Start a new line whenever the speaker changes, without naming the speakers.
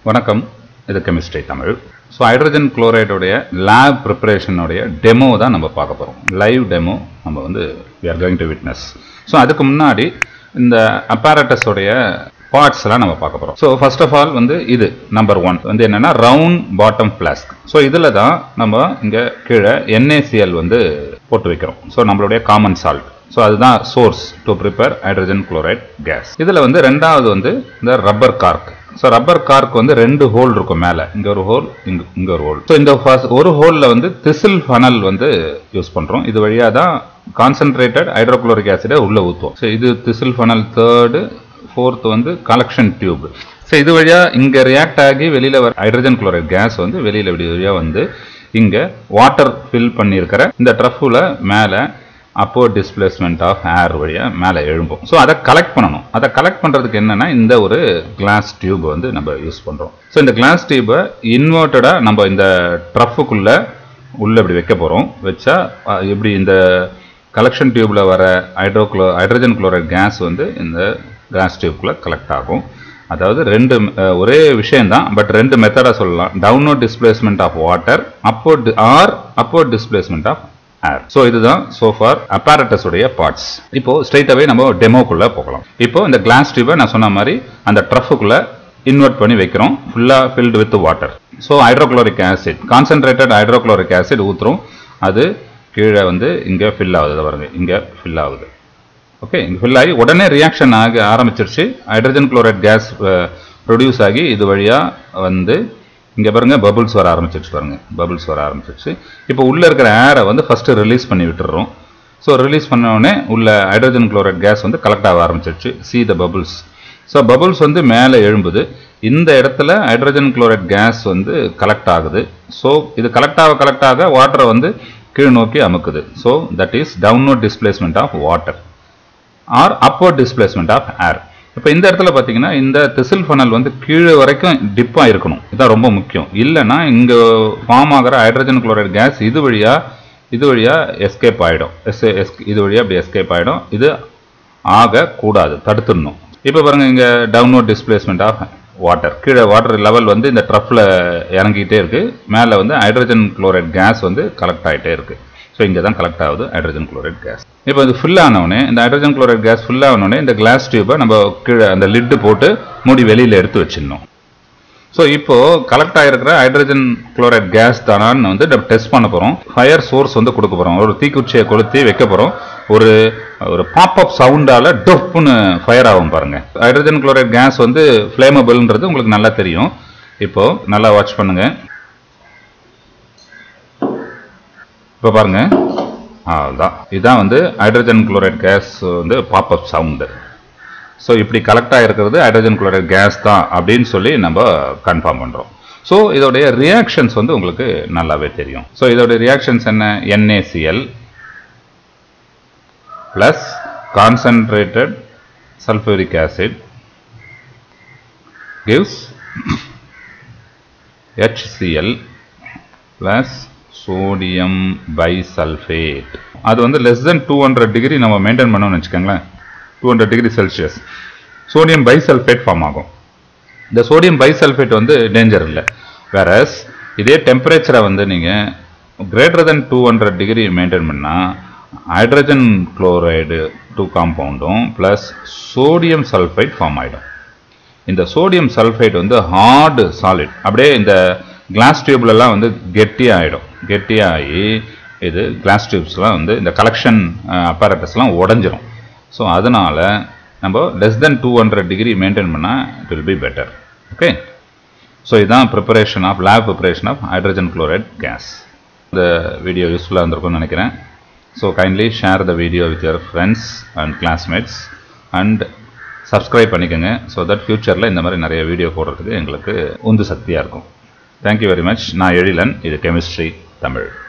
வணக்கம், இது chemistry Tamil. So hydrogen குளோரைடோடைய லேப் ப்ரிப்பரேஷனுடைய டெமோ தான் நம்ம பார்க்க போகிறோம். லைவ் டெமோ நம்ம வந்து we are going to witness. So அதுக்கு முன்னாடி இந்த apparatus-உடைய பார்ட்ஸ் எல்லாம் நம்ம பார்க்க போகிறோம். ஸோ ஃபர்ஸ்ட் ஆஃப் ஆல் வந்து இது நம்பர் 1 வந்து என்னன்னா ரவுண்ட் பாட்டம் ஃப்ளாஸ்க். ஸோ இதில் தான் நம்ம இங்கே கீழே NaCl வந்து போட்டு வைக்கிறோம். ஸோ நம்மளுடைய காமன் சால்ட். ஸோ அதுதான் source to prepare hydrogen chloride gas. இதில் வந்து ரெண்டாவது வந்து இந்த rubber cork. So rubber cork வந்து 2 ஹோல் இருக்கும் மேலே, இங்கே ஒரு ஹோல், இங்கே ஒரு ஹோல். ஸோ இந்த ஒரு ஹோலில் வந்து திசில் ஃபனல் வந்து யூஸ் பண்ணுறோம். இது வழியாக தான் கான்சன்ட்ரேட்டட் ஹைட்ரோக்ளோரிக் ஆசிடை உள்ளே ஊற்றுவோம். ஸோ இது திசில் ஃபனல் 3rd, 4th வந்து கலெக்ஷன் டியூப். ஸோ இது வழியாக இங்கே ரியாக்ட் ஆகி வெளியில் வர ஹைட்ரஜன் குளோரைட் கேஸ் வந்து வெளியில் வழியாக வந்து இங்கே வாட்டர் ஃபில் பண்ணியிருக்கிற இந்த ட்ரஃபில் மேலே அப்போர்ட் டிஸ்பிளேஸ்மெண்ட் ஆஃப் ஏர் வழியாக மேலே எழும்பும். ஸோ அதை கலெக்ட் பண்ணணும். அதை கலெக்ட் பண்ணுறதுக்கு என்னென்னா இந்த ஒரு கிளாஸ் டியூப் வந்து நம்ம யூஸ் பண்ணுறோம். ஸோ இந்த கிளாஸ் டியூபை இன்வெர்ட்டடாக நம்ம இந்த ட்ரஃபுக்குள்ளே உள்ளே இப்படி வைக்க போகிறோம். வச்சா எப்படி இந்த கலெக்ஷன் டியூப்பில் வர ஹைட்ரஜன் குளோரைட் கேஸ் வந்து இந்த கிளாஸ் டியூப்குள்ளே கலெக்ட் ஆகும். அதாவது ஒரே விஷயம்தான், பட் 2 மெத்தடாக சொல்லலாம். Downward displacement of water, upward displacement of air. So இதுதான் சோஃபார் apparatus உடைய பார்ட்ஸ். இப்போ ஸ்ட்ரைட் அவே நம்ம டெமோக்குள்ளே போகலாம். இப்போ இந்த கிளாஸ் டியூபை நான் சொன்ன மாதிரி அந்த ட்ரஃபுக்குள்ளே இன்வெர்ட் பண்ணி வைக்கிறோம், ஃபுல்லாக filled with water. So hydrochloric acid, concentrated hydrochloric acid ஊற்றுறோம். அது கீழே வந்து இங்கே ஃபில் ஆகுது பாருங்க, இங்கே ஃபில் ஆகுது. ஓகே, இங்கே ஃபில் ஆகி உடனே ரியாக்ஷன் ஆக ஆரம்பிச்சிருச்சு. ஹைட்ரஜன் குளோரைட் கேஸ் ப்ரொடியூஸ் ஆகி இது வழியாக வந்து இங்கே பாருங்க பபுள்ஸ் வர ஆரம்பிச்சிருச்சு. பாருங்க பபுள்ஸ் வர ஆரம்பிச்சிருச்சு. இப்போ உள்ளே இருக்கிற ஏரை வந்து ஃபஸ்ட்டு ரிலீஸ் பண்ணி விட்டுறோம். ஸோ ரிலீஸ் பண்ண உடனே உள்ள ஹைட்ரஜன் குளோரைட் கேஸ் வந்து கலெக்ட் ஆக ஆரம்பிச்சிருச்சு. see the bubbles. So bubbles வந்து மேலே எழும்புது. இந்த இடத்துல ஹைட்ரஜன் குளோரைட் கேஸ் வந்து கலெக்ட் ஆகுது. ஸோ இது கலெக்ட் ஆக வாட்டரை வந்து கீழ் நோக்கி அமுக்குது. So that is downward displacement of water or upward displacement of air. இப்போ இந்த இடத்துல பார்த்தீங்கன்னா இந்த திசில் ஃபனல் வந்து கீழே வரைக்கும் டிப்பாக இருக்கணும். இதுதான் ரொம்ப முக்கியம். இல்லைன்னா இங்கே ஃபார்ம் ஆகிற ஹைட்ரஜன் குளோரைட் கேஸ் இது வழியாக எஸ்கேப் ஆகிடும். இது வழியாக அப்படி எஸ்கேப் ஆகிடும். இது ஆகக்கூடாது, தடுத்துடணும். இப்போ பாருங்கள் இங்கே டவுன்வர்ட் டிஸ்பிளேஸ்மெண்ட் ஆஃப் வாட்டர். கீழே வாட்டர் லெவல் வந்து இந்த ட்ரஃபில் இறங்கிட்டே இருக்குது. மேலே வந்து ஹைட்ரஜன் குளோரைட் கேஸ் வந்து கலெக்ட் ஆகிட்டே இருக்குது. ஸோ இங்கே தான் கலெக்ட் ஆகுது ஹைட்ரஜன் குளோரைட் கேஸ். இப்போ இது ஃபில் ஆனவுடனே, இந்த ஹைட்ரஜன் குளோரைட் கேஸ் ஃபில் ஆனவுடனே இந்த கிளாஸ் டியூபை நம்ம கீழே அந்த லிட்டு போட்டு மூடி வெளியில் எடுத்து வச்சிடணும். ஸோ இப்போது கலெக்ட் ஆகிருக்கிற ஹைட்ரஜன் குளோரைட் கேஸ் தானான்னு வந்து நம்ம டெஸ்ட் பண்ண போகிறோம். ஃபயர் சோர்ஸ் வந்து கொடுக்க போகிறோம். ஒரு தீக்குச்சியை கொளுத்தி வைக்க போகிறோம். ஒரு பாப்அப் சவுண்டால் டொப்புன்னு ஃபயர் ஆகும் பாருங்கள். ஹைட்ரஜன் குளோரைட் கேஸ் வந்து ஃப்ளேமபிள்ன்றது உங்களுக்கு நல்லா தெரியும். இப்போது நல்லா வாட்ச் பண்ணுங்கள். இப்போ பாருங்க, அதுதான் இதுதான் வந்து ஹைட்ரஜன் குளோரைட் கேஸ் வந்து பாப்அப் சவுண்டு. ஸோ இப்படி கலெக்ட் ஆகிருக்கிறது ஹைட்ரஜன் குளோரைட் கேஸ் தான் அப்படின்னு சொல்லி நம்ம கன்ஃபார்ம் பண்ணுறோம். ஸோ இதோடைய ரியாக்ஷன்ஸ் வந்து உங்களுக்கு நல்லாவே தெரியும். ஸோ இதோடைய ரியாக்ஷன்ஸ் என்ன? NaCl plus concentrated sulphuric acid gives HCl plus sodium bisulphate. அது வந்து லெஸ் தென் 200 டிகிரி நம்ம மெயின்டைன் பண்ணோம்னு வச்சுக்கோங்களேன். 200 degree Celsius sodium bisulphate form ஆகும். இந்த சோடியம் பைசல்ஃபேட் வந்து டேஞ்சர் இல்லை. வேறஸ் இதே டெம்பரேச்சரை வந்து நீங்கள் கிரேட்டர் தென் 200 டிகிரி மெயின்டைன் பண்ணால் ஹைட்ரஜன் குளோரைடு 2 காம்பவுண்டும் ப்ளஸ் சோடியம் சல்ஃபைட் ஃபார்ம் ஆகிடும். இந்த சோடியம் சல்ஃபைட் வந்து ஹார்டு சாலிட், அப்படியே இந்த கிளாஸ் டியூப்லலாம் வந்து கெட்டியாகி இது கிளாஸ் டியூப்ஸ்லாம் வந்து இந்த கலெக்ஷன் apparatusலாம் உடஞ்சிரும். ஸோ அதனால் நம்ம லெஸ் தென் 200 டிகிரி மெயின்டைன் பண்ணால் it will be better. Okay, so இதுதான் lab preparation of hydrogen chloride gas. இந்த வீடியோ யூஸ்ஃபுல்லாக இருந்திருக்கும்னு நினைக்கிறேன். So kindly share the video with your friends and classmates and subscribe பண்ணிக்கோங்க. ஸோ தட் ஃபியூச்சரில் இந்த மாதிரி நிறைய வீடியோ போடுறதுக்கு எங்களுக்கு உந்து சக்தியாக இருக்கும். Thank you very much. நான் எழிலன், இது கெமிஸ்ட்ரி தமிழ்.